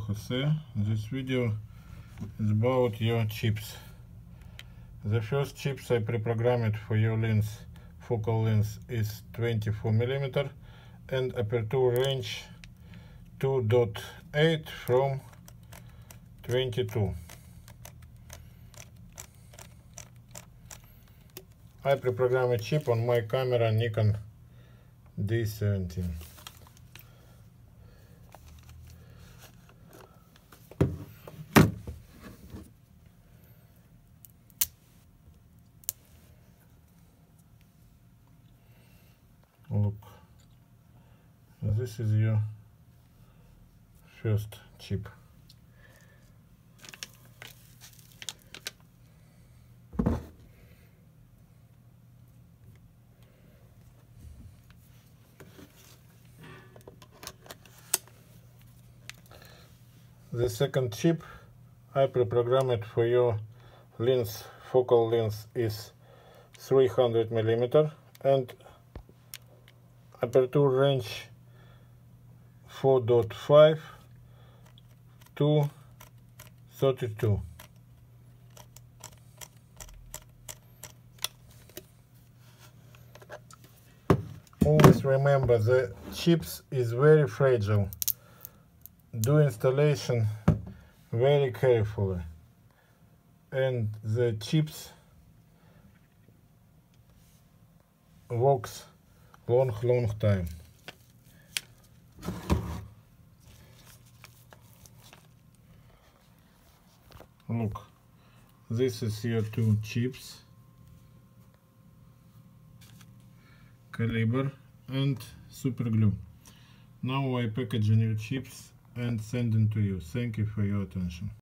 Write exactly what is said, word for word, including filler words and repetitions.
Jose. This video is about your chips. The first chips I pre-programmed for your lens, focal length is twenty-four millimeter and aperture range two point eight from twenty-two. I pre-programmed a chip on my camera Nikon D seventeen. Look, this is your first chip. The second chip I pre-programmed for your lens, focal length is three hundred millimeter and aperture range four point five to thirty-two. Always remember, the chips is very fragile. Do installation very carefully, and the chips works long long time. Look, this is your two chips, caliber and super glue. Now I package your chips and send them to you. Thank you for your attention.